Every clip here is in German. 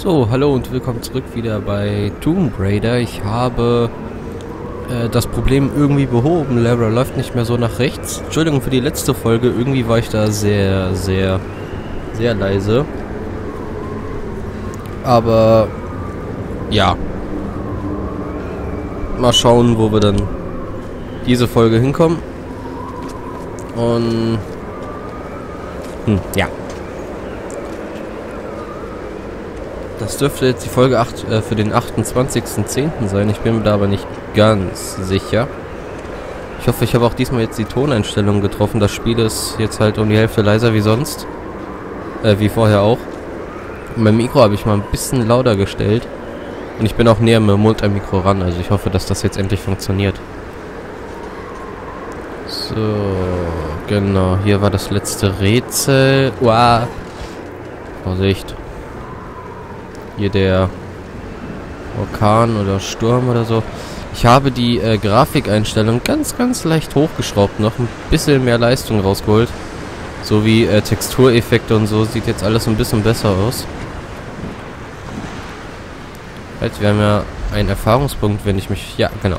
So, hallo und willkommen zurück wieder bei Tomb Raider. Ich habe das Problem irgendwie behoben. Lara läuft nicht mehr so nach rechts. Entschuldigung für die letzte Folge. Irgendwie war ich da sehr leise. Aber ja. Mal schauen, wo wir dann diese Folge hinkommen. Und ja. Das dürfte jetzt die Folge 8 für den 28.10. sein. Ich bin mir da aber nicht ganz sicher. Ich hoffe, ich habe auch diesmal jetzt die Toneinstellung getroffen. Das Spiel ist jetzt halt um die Hälfte leiser wie sonst. Wie vorher auch. Und mein Mikro habe ich mal ein bisschen lauter gestellt. Und ich bin auch näher mit dem Mund am Mikro ran. Also ich hoffe, dass das jetzt endlich funktioniert. So, genau. Hier war das letzte Rätsel. Uah. Vorsicht. Hier der Orkan oder Sturm oder so. Ich habe die Grafikeinstellung ganz leicht hochgeschraubt. Noch ein bisschen mehr Leistung rausgeholt. So wie Textureffekte und so. Sieht jetzt alles ein bisschen besser aus. Halt, wir haben ja einen Erfahrungspunkt, wenn ich mich... Ja, genau.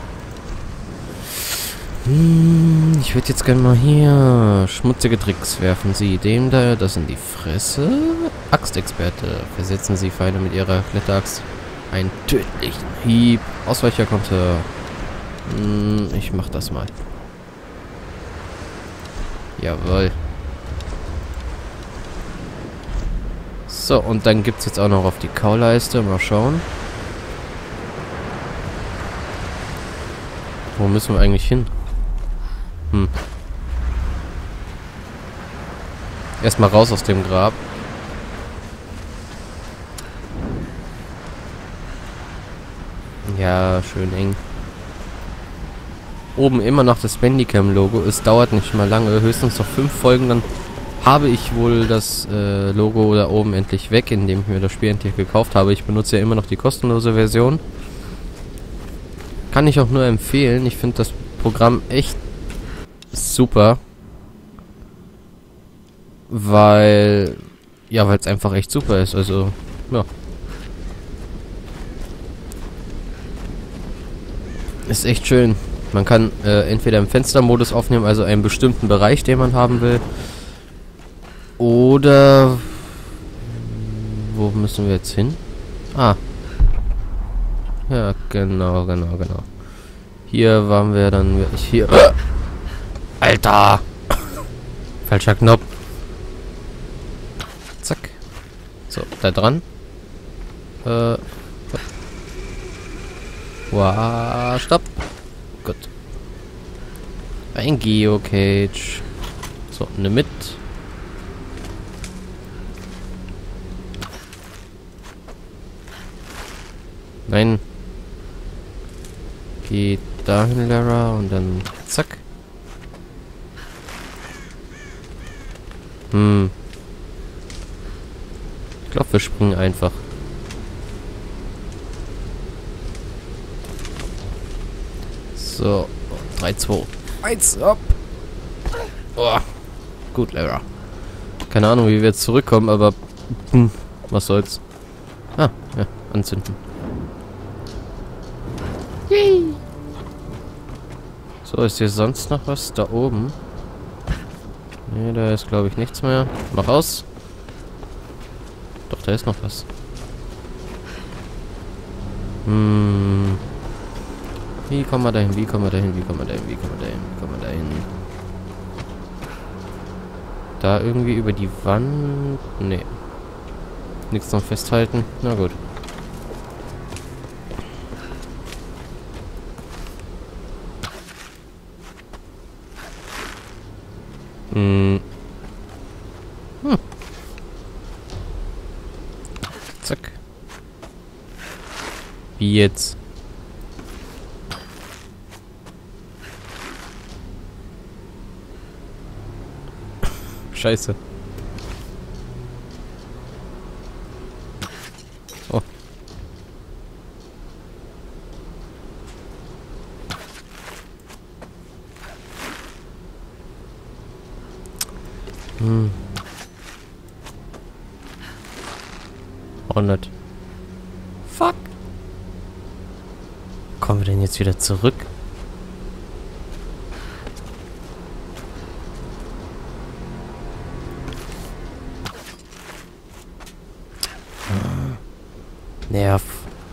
Ich würde jetzt gerne mal hier schmutzige Tricks werfen. Sie dem da das in die Fresse. Axtexperte. Versetzen Sie Feinde mit Ihrer Kletteraxt. Einen tödlichen Hieb. Ausweicher konnte. Ich mach das mal. Jawohl. So, und dann gibt's jetzt auch noch auf die Kauleiste. Mal schauen. Wo müssen wir eigentlich hin? Erstmal raus aus dem Grab. Ja, schön eng. Oben immer noch das Bandicam-Logo. Es dauert nicht mal lange. Höchstens noch 5 Folgen. Dann habe ich wohl das Logo da oben endlich weg, indem ich mir das Spiel endlich gekauft habe. Ich benutze ja immer noch die kostenlose Version. Kann ich auch nur empfehlen. Ich finde das Programm echt super. Weil es einfach echt super ist. Also, ja. Ist echt schön. Man kann entweder im Fenstermodus aufnehmen, also einen bestimmten Bereich, den man haben will. Oder... Wo müssen wir jetzt hin? Ah. Ja, genau. Hier waren wir dann wirklich hier. Alter! Falscher Knopf. Zack. So, da dran. Wow, stopp. Gut. Ein Geocage. So, ne mit. Nein. Geht dahin, Lara, und dann zack. Ich glaube, wir springen einfach. So. 3, 2, 1, ab. Oh. Gut, Lara. Keine Ahnung, wie wir jetzt zurückkommen, aber... was soll's. Ah, ja, anzünden. Yay. So, ist hier sonst noch was da oben? Ne, da ist, glaube ich, nichts mehr. Mach aus. Doch, da ist noch was. Wie kommen wir dahin? Da irgendwie über die Wand? Ne. Nichts zum Festhalten. Na gut. Zack. Wie jetzt? Scheiße. Oh. Auch nicht. Fuck. Kommen wir denn jetzt wieder zurück? Nerv.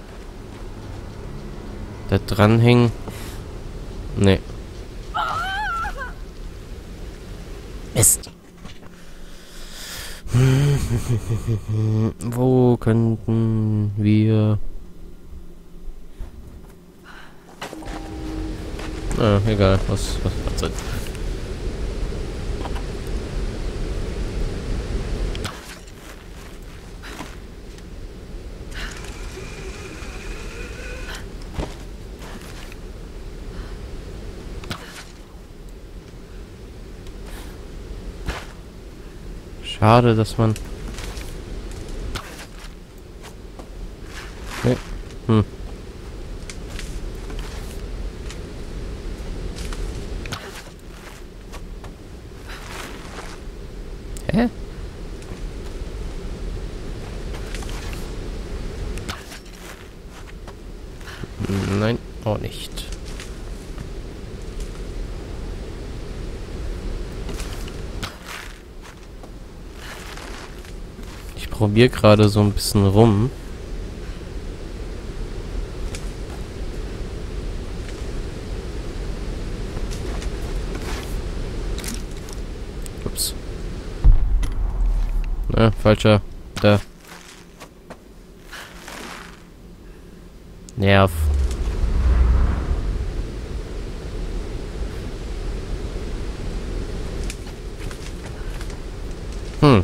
Da dranhängen. Nee. Mist. Wo könnten wir... Ah, egal. Was soll... Schade, dass man... Nee. Hä? Nein, auch nicht. Ich probiere gerade so ein bisschen rum. Ups. Na, falscher. Da. Nerv. Hm.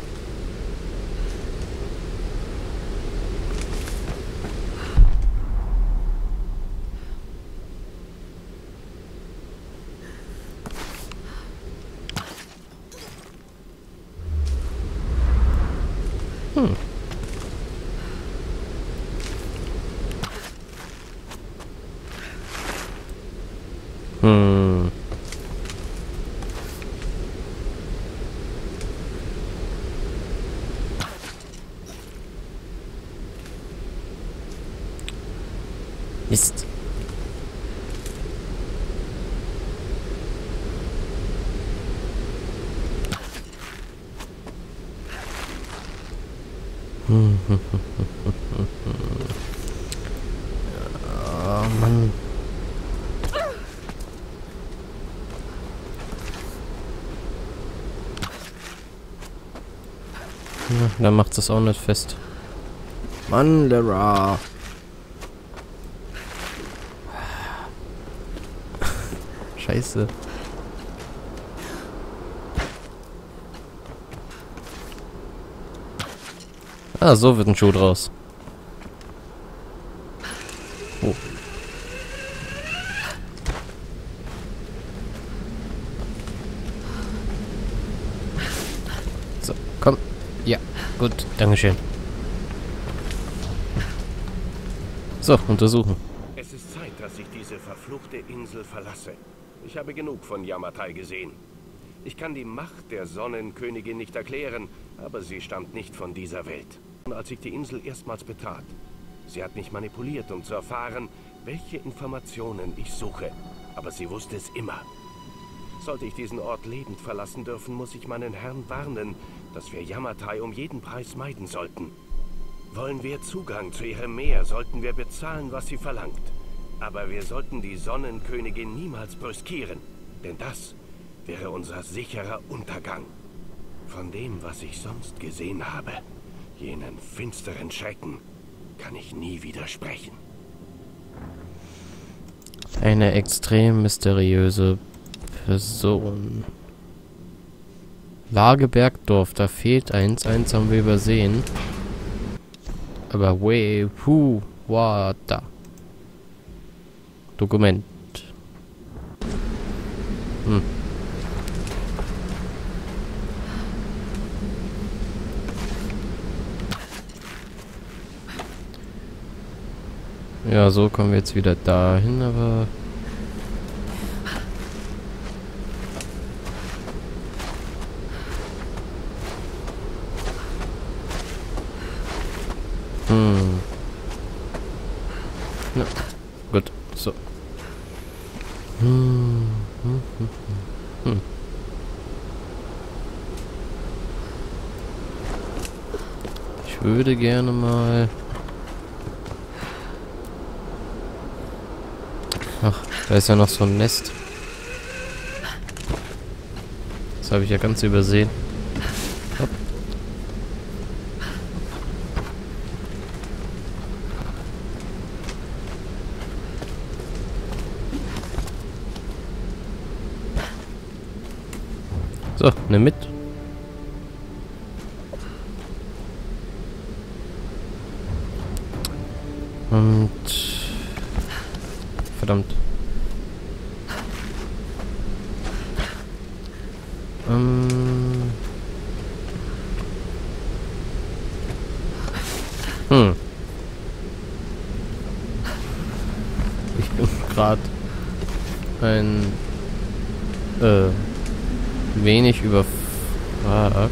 Hm. Mist. Oh Mann. Ja, dann macht es auch nicht fest. Mann, Lara. Scheiße. Ah, so wird ein Schuh draus. Oh. So, komm. Ja, gut, dankeschön. So, untersuchen. Es ist Zeit, dass ich diese verfluchte Insel verlasse. Ich habe genug von Yamatai gesehen. Ich kann die Macht der Sonnenkönigin nicht erklären, aber sie stammt nicht von dieser Welt. Als ich die Insel erstmals betrat, sie hat mich manipuliert, um zu erfahren, welche Informationen ich suche. Aber sie wusste es immer. Sollte ich diesen Ort lebend verlassen dürfen, muss ich meinen Herrn warnen, dass wir Yamatai um jeden Preis meiden sollten. Wollen wir Zugang zu ihrem Meer, sollten wir bezahlen, was sie verlangt. Aber wir sollten die Sonnenkönigin niemals brüskieren, denn das wäre unser sicherer Untergang. Von dem, was ich sonst gesehen habe, jenen finsteren Schrecken, kann ich nie widersprechen. Eine extrem mysteriöse Person. Lagebergdorf, da fehlt eins. Eins haben wir übersehen. Aber da. Dokument. Ja, so kommen wir jetzt wieder dahin, aber... Ja, gut, so. Ich würde gerne mal... Ach, da ist ja noch so ein Nest. Das habe ich ja ganz übersehen. Hopp. So, nimm mit. Und... Verdammt. Ich bin gerade ein wenig überfragt.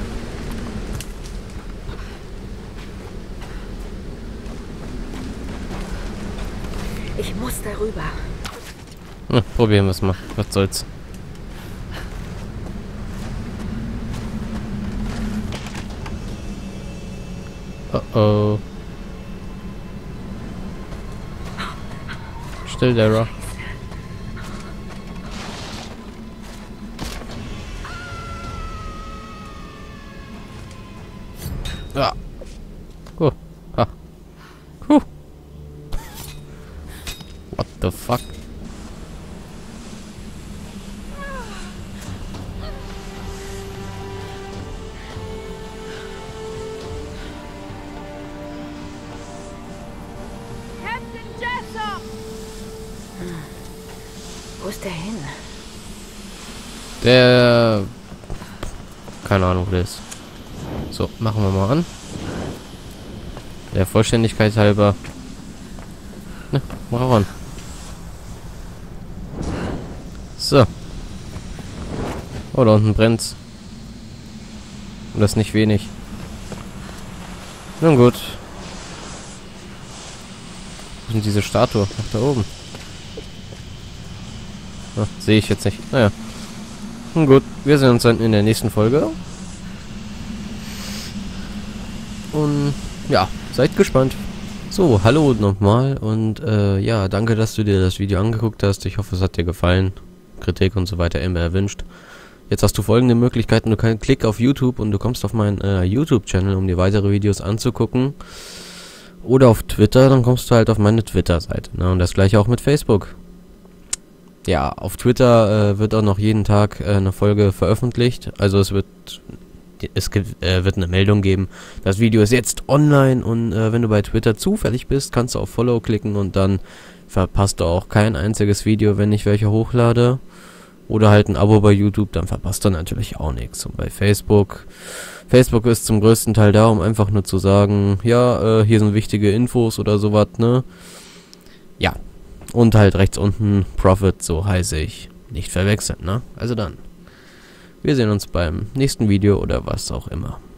Ich muss darüber. Na, probieren wir es mal. Was soll's. Oh. Still, Dara. Ah. Cool. Ah. What the fuck? Wo ist der hin? Der... Keine Ahnung, wo der ist. So, machen wir mal an. Der Vollständigkeit halber. Na, mach auch an. So. Oh, da unten brennt's. Und das nicht wenig. Nun gut. Wo ist diese Statue? Ach, da oben. Sehe ich jetzt nicht. Naja. Nun gut, wir sehen uns dann in der nächsten Folge. Und ja, seid gespannt. So, hallo nochmal und ja, danke, dass du dir das Video angeguckt hast. Ich hoffe, es hat dir gefallen. Kritik und so weiter immer erwünscht. Jetzt hast du folgende Möglichkeiten. Du kannst klick auf YouTube und du kommst auf meinen YouTube-Channel, um dir weitere Videos anzugucken. Oder auf Twitter, dann kommst du halt auf meine Twitter-Seite. Ne? Und das gleiche auch mit Facebook. Ja, auf Twitter wird auch noch jeden Tag eine Folge veröffentlicht. Also es wird eine Meldung geben. Das Video ist jetzt online und wenn du bei Twitter zufällig bist, kannst du auf Follow klicken und dann verpasst du auch kein einziges Video, wenn ich welche hochlade. Oder halt ein Abo bei YouTube, dann verpasst du natürlich auch nichts. Und bei Facebook ist zum größten Teil da, um einfach nur zu sagen, ja, hier sind wichtige Infos oder sowas, ne? Ja. Und halt rechts unten Profit, so heiße ich. Nicht verwechseln, ne? Also dann. Wir sehen uns beim nächsten Video oder was auch immer.